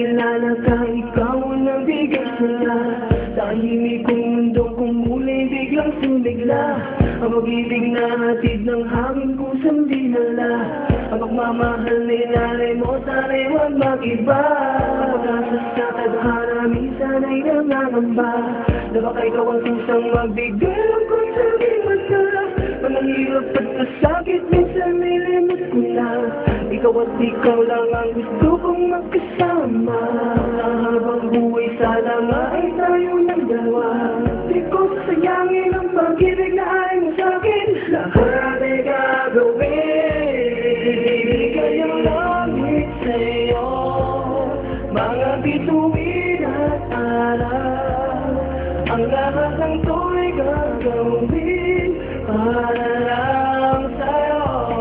nakilala ka, ikaw ang nabigay sila. Tahimik kong mundo kung muli biglang sumigla. Ang pag-ibig na hatid ng hangin kusang dinala. Ang pagmamahal nilalay mo, sana'y huwag mag-iba. Ang pag-asa sa tadhana, minsan ay nangangamba. Na baka ikaw ang kusang magbigay lang kung sabihin mata. Ang hirap at masakit, minsan may limit ko na. Ikaw at ikaw lang ang gusto kong magkasama. Habang buhay sana nga ay tayo ng dalawa. Di ko sasayangin ang pag-ibig na ay mo sa'kin. Lahat ay gagawin, ibigay ang langit sa'yo. Mga bituin at araw, ang lahat ng to'y gagawin para lang sa'yo.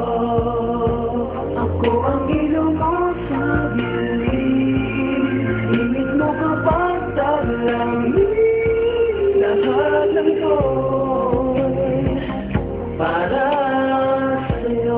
Ako ang ilong mo sa gilid, imig mo kapag taglamig. Lahat ng to'y para sa'yo.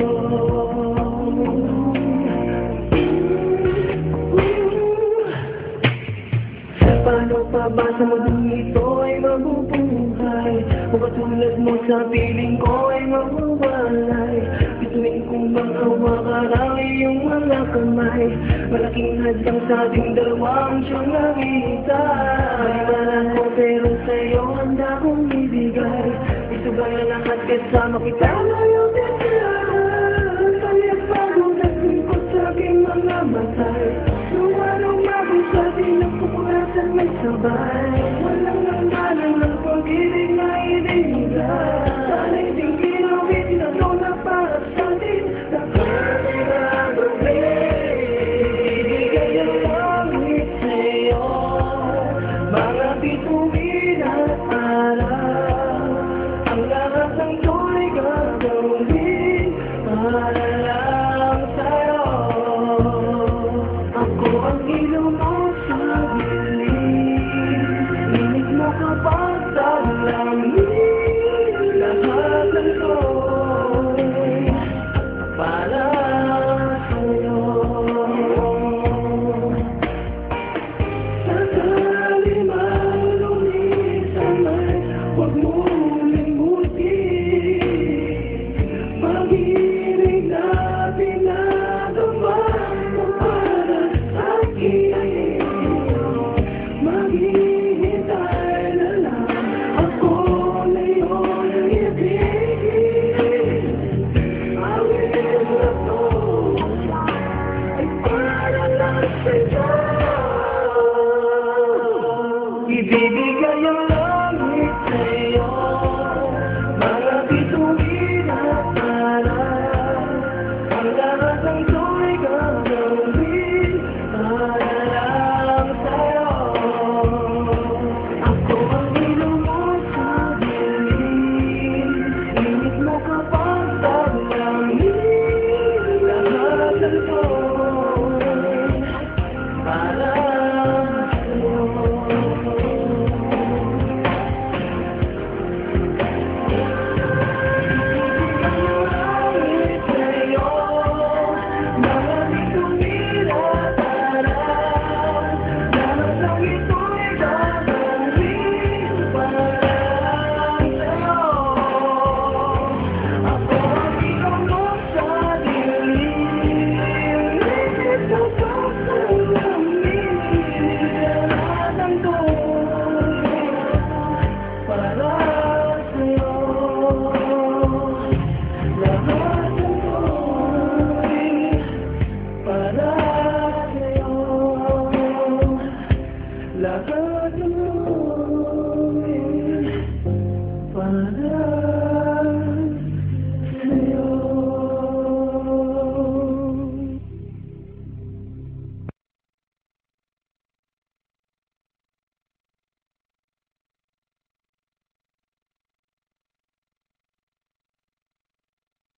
Paano pa ba sa mundong ito ay mabubuhay? O katulad mo sa piling ko ay mawawalay. Bituin kong maghawakan ang iyong mga kamay. Malaking hadlang sa ating dalawang siyang nakita. Malimanan ko pero sa'yo handa kong ibigay. Isugay ang lahat kasama kita ngayon din sila. Kaya't bago naglingkod sa aking mga matay. Suwarong bago sa ating nagpupurasan may sabay. Walang nanggalang ng pag-ibig na ibigay. Sana'y ding pinawit na ito na para sa atin. Lahat ay gagawin, ibigay ang langit sa'yo. Mga bituin at araw, ang lahat ng to'y gagawin para lang sa'yo. Ako ang ilong mo sa gilid, imig mo kapag taglamig. Lahat ng to'y para sa'yo. Sakali man lumisan ay huwag mong limutin. Pag-ibig na pinadama mo para sa'kin. Maghihintay na lang ako na iyong ibigin. Ang iyong rato ay para lang sa'yo. Ibibigay ang langit sa'yo. Mga bituin at araw, ang lahat ng to'y gagawin para lang sa'yo. Ako ang ilong mo sa gilid, imig mo kapag taglamig. Lahat ng to'y para